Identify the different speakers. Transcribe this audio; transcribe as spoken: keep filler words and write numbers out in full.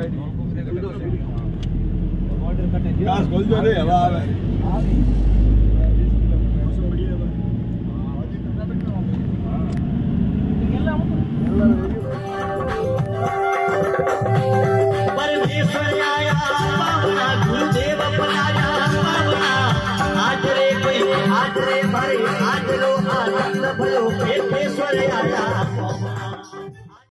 Speaker 1: gas खोल जो रे हवा आवे
Speaker 2: परमेश्वर आया पावना गुरुदेव बनाया पावना आज रे कोई आज रे भाई आज लो आनंद भयो परमेश्वर आया